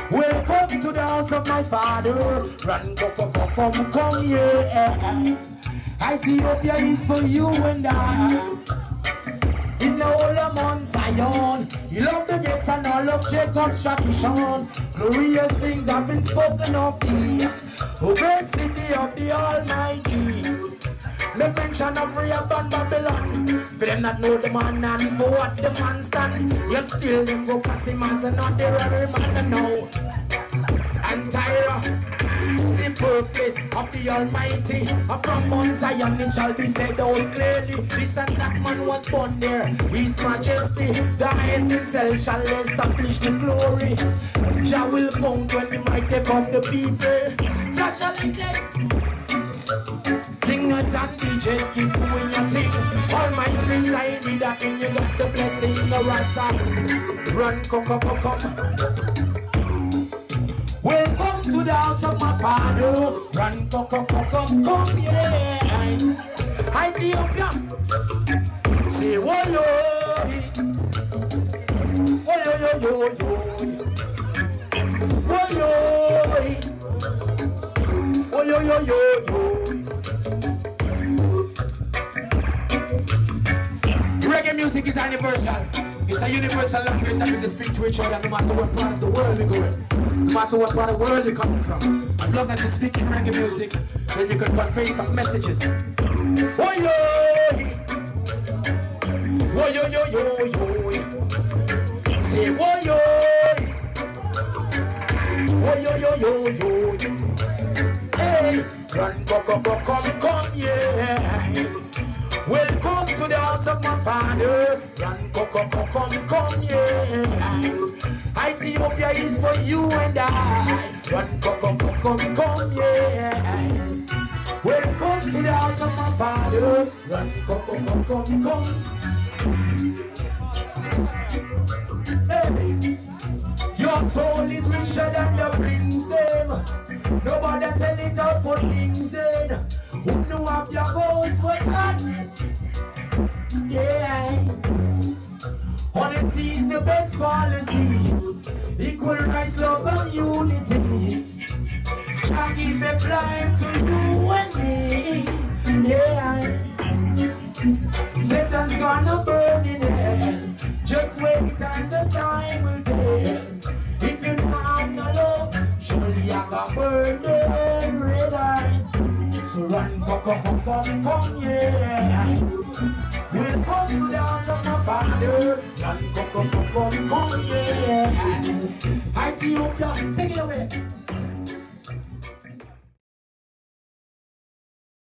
Welcome to the house of my father. Run, come, yeah. Ethiopia is for you and I. In the whole Mount Zion, you love the gates and all of Jacob's tradition. Glorious things have been spoken of thee, O great city of the Almighty. Make mention of Rehoboam Babylon. For them not know the man and for what the man stand, yet still them go pass him as an ordinary man and know. And Tyra, the purpose of the Almighty, from Mount Zion it shall be said out clearly. This and that man was born there, His Majesty, the highest himself shall establish the glory. Jah will count when the might take up the people. Flash a little. Singers and DJs keep doing your thing. All my screams I need that and you got the blessing. The Rasta run, come. Welcome to the house of my father. Run, come, yeah. Ethiopia. Say, whoa, yo. Whoa, yo. Whoa, yo. Reggae music is universal. It's a universal language that we can speak to each other no matter what part of the world we go in. No matter what part of the world you're coming from. As long as you speak in reggae music, then you can convey some messages. Oh yo! Oh yo. Say oh yo! Oh yo. Hey! Run, come, yeah! Welcome to the house of my father. Run, come, yeah. Ethiopia is for you and I. Run, come, yeah. Welcome to the house of my father. Run, come. Hey, your soul is richer than the rings, them. Nobody sell it out for things, then. Who know have your goals for that? Yeah. Honesty is the best policy. Equal rights, love and unity. Shall give a life to you and me. Yeah. Satan's gonna burn in hell. Just wait and the time will tell. If you don't have no love, surely I can burn them red lights. So run, come, yeah. Welcome to the house of my father. Run, come, yeah. Ethiopia, take it away.